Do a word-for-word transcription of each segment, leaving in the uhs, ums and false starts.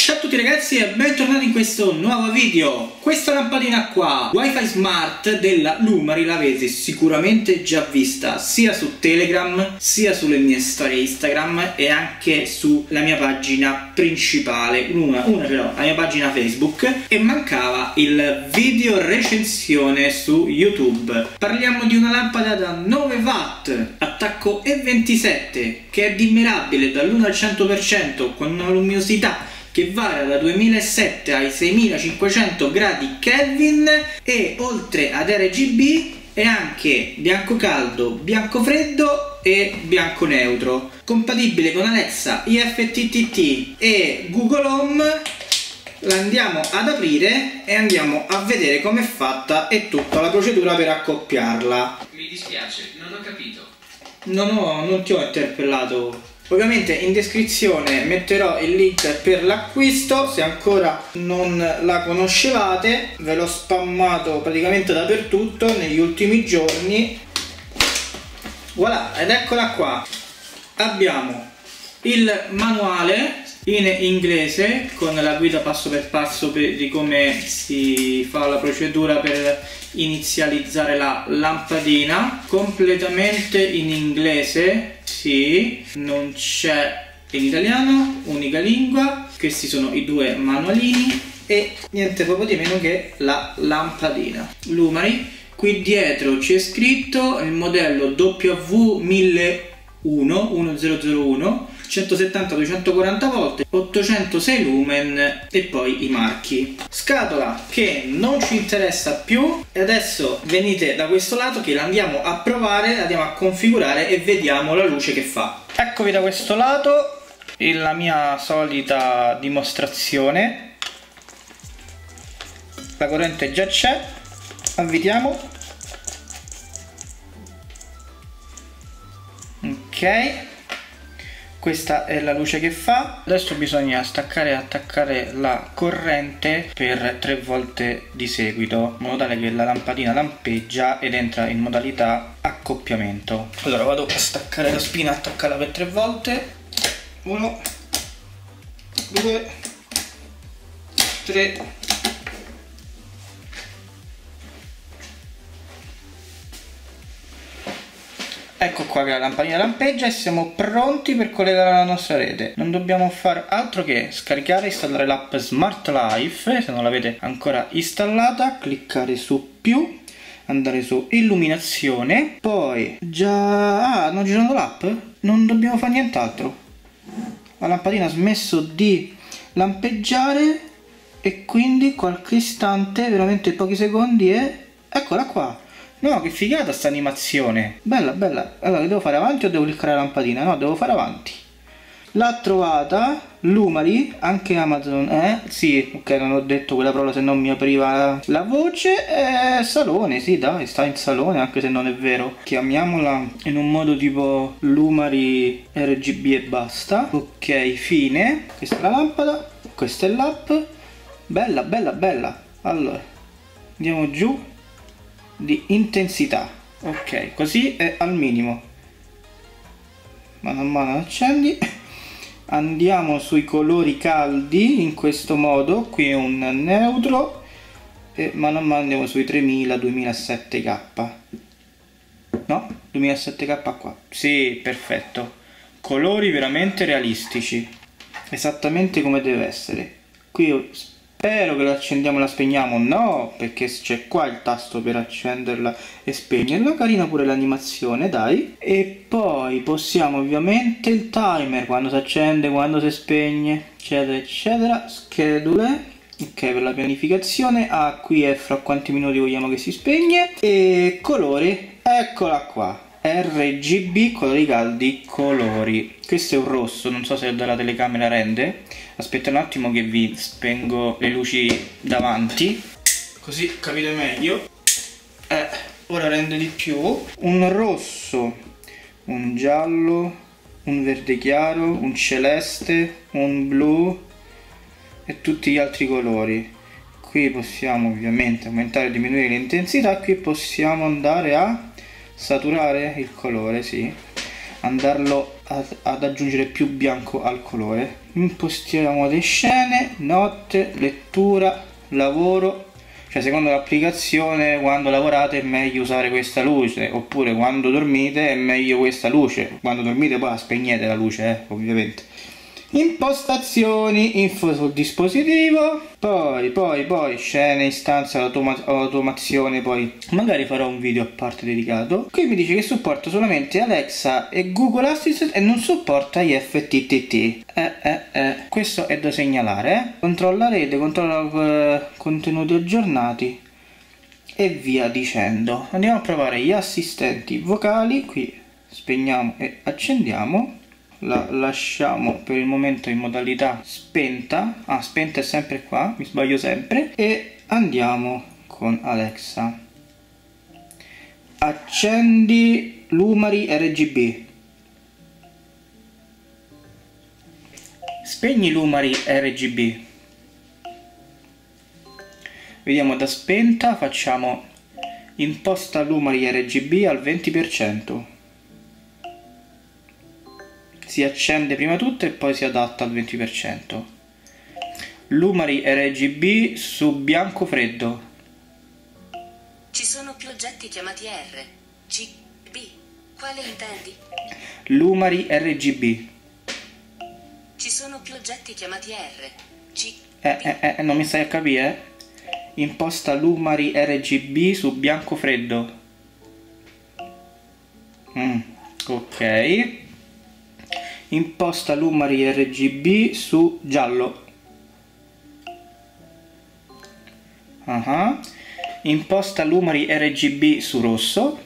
Ciao a tutti ragazzi e bentornati in questo nuovo video. Questa lampadina qua, Wi-Fi Smart della Lumari, l'avete sicuramente già vista sia su Telegram, sia sulle mie storie Instagram e anche sulla mia pagina principale. Una, una ce l'ho, la mia pagina Facebook, e mancava il video recensione su YouTube. Parliamo di una lampada da nove watt, attacco E ventisette, che è dimmerabile dall'uno al cento per cento con una luminosità che varia da duemilasette ai seimilacinquecento gradi Kelvin, e oltre ad R G B è anche bianco caldo, bianco freddo e bianco neutro. Compatibile con Alexa, I F T T T e Google Home. La andiamo ad aprire e andiamo a vedere com'è fatta e tutta la procedura per accoppiarla. Mi dispiace, non ho capito. No, no, non ti ho interpellato. Ovviamente in descrizione metterò il link per l'acquisto, se ancora non la conoscevate. Ve l'ho spammato praticamente dappertutto negli ultimi giorni. Voilà, ed eccola qua. Abbiamo il manuale in inglese con la guida passo per passo per, di come si fa la procedura per inizializzare la lampadina, completamente in inglese, sì, non c'è in italiano, unica lingua. Questi sono i due manualini e niente proprio di meno che la lampadina Lumari. Qui dietro c'è scritto il modello W mille uno, centosettanta duecentoquaranta volt, ottocentosei lumen e poi i marchi. Scatola che non ci interessa più, e adesso venite da questo lato che la andiamo a provare, la andiamo a configurare e vediamo la luce che fa. Eccovi da questo lato, la mia solita dimostrazione. La corrente già c'è, avvitiamo. Ok, questa è la luce che fa. Adesso bisogna staccare e attaccare la corrente per tre volte di seguito, in modo tale che la lampadina lampeggia ed entra in modalità accoppiamento. Allora vado a staccare la spina, attaccarla per tre volte. Uno, due, tre. Ecco qua che la lampadina lampeggia e siamo pronti per collegare la nostra rete. Non dobbiamo fare altro che scaricare e installare l'app Smart Life, se non l'avete ancora installata. Cliccare su più, andare su illuminazione, poi già... ah, non girando l'app? Non dobbiamo fare nient'altro. La lampadina ha smesso di lampeggiare e quindi qualche istante, veramente pochi secondi, e eccola qua. No, che figata sta animazione. Bella, bella. Allora, devo fare avanti o devo cliccare la lampadina? No, devo fare avanti. L'ha trovata Lumari, anche Amazon, eh? Sì, ok, non ho detto quella parola se non mi apriva la voce. Eh, salone, sì, dai, sta in salone, anche se non è vero. Chiamiamola in un modo tipo Lumari R G B e basta. Ok, fine. Questa è la lampada, questa è l'app. Bella, bella, bella. Allora, andiamo giù di intensità. Ok, così è al minimo. Mano a mano accendi. Andiamo sui colori caldi in questo modo. Qui è un neutro e mano a mano andiamo sui tremila, duemilasette K. No? duemilasette K qua. Sì, perfetto. Colori veramente realistici, esattamente come deve essere. Qui spero che la accendiamo e la spegniamo. No, perché c'è qua il tasto per accenderla e spegnerla. Carina pure l'animazione, dai. E poi possiamo ovviamente il timer, quando si accende, quando si spegne, eccetera eccetera. Schedule, ok, per la pianificazione. Ah, qui è fra quanti minuti vogliamo che si spegne. E colori, eccola qua, R G B, colori caldi, colori. Questo è un rosso, non so se dalla telecamera rende. Aspetta un attimo che vi spengo le luci davanti, così capite meglio. Eh, ora rende di più. Un rosso, un giallo, un verde chiaro, un celeste, un blu e tutti gli altri colori. Qui possiamo ovviamente aumentare e diminuire l'intensità. Qui possiamo andare a saturare il colore, sì. andarlo ad, ad aggiungere più bianco al colore. Impostiamo le scene, notte, lettura, lavoro. Cioè secondo l'applicazione quando lavorate è meglio usare questa luce, oppure quando dormite è meglio questa luce. Quando dormite poi la spegnete la luce, eh, ovviamente. Impostazioni, info sul dispositivo, poi poi poi scene, istanza, automa automazione, poi magari farò un video a parte dedicato. Qui mi dice che supporta solamente Alexa e Google Assistant e non supporta I F T T T. Eh, eh, eh. Questo è da segnalare, eh. Controlla rete, controlla eh, contenuti aggiornati e via dicendo. Andiamo a provare gli assistenti vocali, qui spegniamo e accendiamo. La lasciamo per il momento in modalità spenta. Ah, spenta è sempre qua, mi sbaglio sempre. E andiamo con Alexa. Accendi Lumari R G B. Spegni Lumari R G B. Vediamo da spenta, facciamo imposta Lumari R G B al venti per cento. Si accende prima tutto e poi si adatta al venti per cento. Lumari R G B su bianco freddo. Ci sono più oggetti chiamati R, G, B. Quale intendi? Lumari R G B. Ci sono più oggetti chiamati R, G, Eh, eh, eh, non mi stai a capire? Eh? Imposta Lumari R G B su bianco freddo. Mm, ok. Imposta Lumari R G B su giallo. Uh-huh. Imposta Lumari R G B su rosso.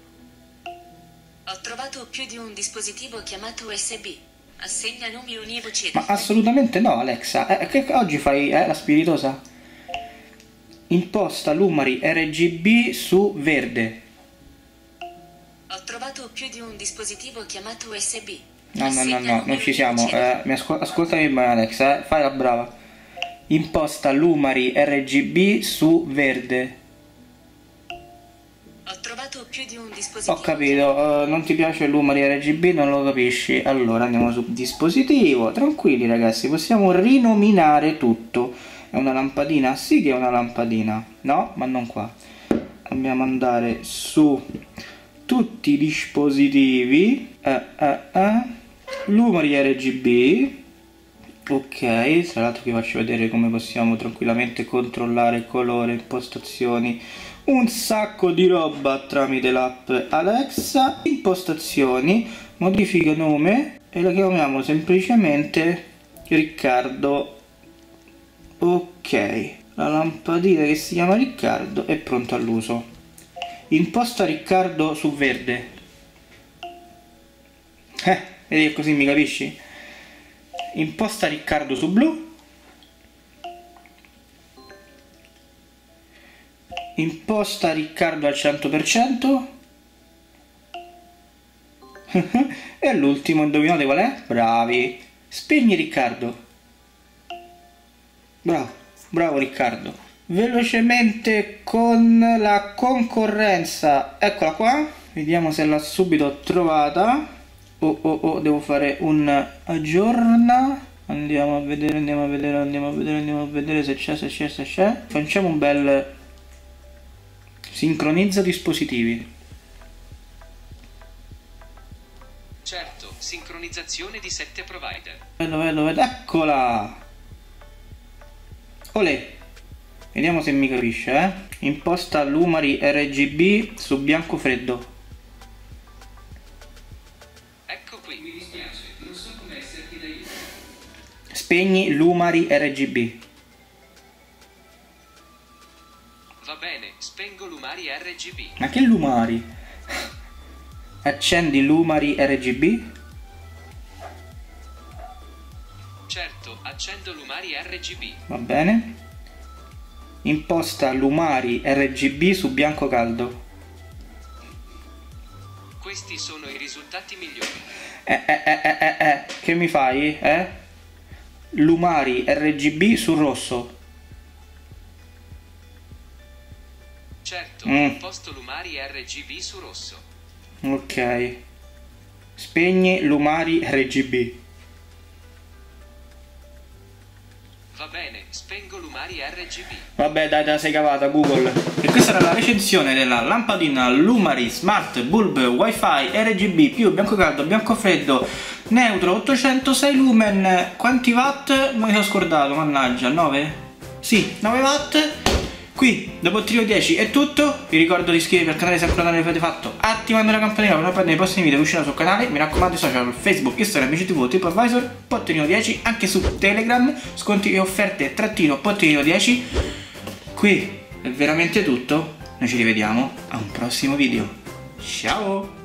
Ho trovato più di un dispositivo chiamato U S B. Assegna nomi univoci. Ma assolutamente no, Alexa. Eh, che oggi fai eh, la spiritosa? Imposta Lumari R G B su verde. Ho trovato più di un dispositivo chiamato U S B. No, no, no, no, non ci siamo. Eh, mi ascol ascoltami bene, Alexa, eh, fai la brava. Imposta Lumari R G B su verde. Ho trovato più di un dispositivo. Ho capito, uh, non ti piace Lumari R G B, non lo capisci. Allora andiamo su dispositivo. Tranquilli ragazzi, possiamo rinominare tutto. È una lampadina? Sì che è una lampadina. No, ma non qua. Dobbiamo andare su tutti i dispositivi. Eh, eh, eh. Lumari R G B. Ok, tra l'altro vi faccio vedere come possiamo tranquillamente controllare colore, impostazioni, un sacco di roba tramite l'app Alexa. Impostazioni, modifica nome e la chiamiamo semplicemente Riccardo. Ok, la lampadina che si chiama Riccardo è pronta all'uso. Imposta Riccardo su verde. Eh, vedi che così mi capisci? Imposta Riccardo su blu. Imposta Riccardo al cento per cento. E all'ultimo, indovinate qual è? Bravi. Spegni Riccardo. Bravo, bravo Riccardo. Velocemente con la concorrenza. Eccola qua. Vediamo se l'ha subito trovata. Oh oh oh, devo fare un aggiorna. Andiamo a vedere, andiamo a vedere, andiamo a vedere, andiamo a vedere se c'è, se c'è, se c'è. Facciamo un bel sincronizza dispositivi. Certo, sincronizzazione di sette provider. Bello, bello, bello. Eccola. Olè. Vediamo se mi capisce, eh. Imposta Lumari R G B su bianco freddo. Spegni Lumari R G B. Va bene, spengo Lumari R G B. Ma che Lumari? Accendi Lumari R G B. Certo, accendo Lumari R G B. Va bene. Imposta Lumari R G B su bianco caldo. Questi sono i risultati migliori. Eh eh eh eh eh, eh. Che mi fai? Eh? Lumari R G B su rosso. Certo, mm. imposto Lumari R G B su rosso. Ok. Spegni Lumari R G B. Va bene, spengo Lumari R G B. Vabbè dai, te la sei cavata Google. E questa era la recensione della lampadina Lumari Smart Bulb Wi-Fi R G B più bianco caldo, bianco freddo, neutro, ottocentosei lumen. Quanti watt? Mi sono scordato, mannaggia. Nove? Sì, nove watt. Qui, dopo Trio dieci è tutto. Vi ricordo di iscrivervi al canale se ancora non l'avete fatto, attivando la campanella per non perdere i prossimi video che usciranno sul canale. Mi raccomando, i social Facebook, Instagram, Amici tivù, TripAdvisor, Potterino dieci, anche su Telegram, sconti e offerte trattino Potterino dieci. Qui è veramente tutto. Noi ci rivediamo a un prossimo video. Ciao!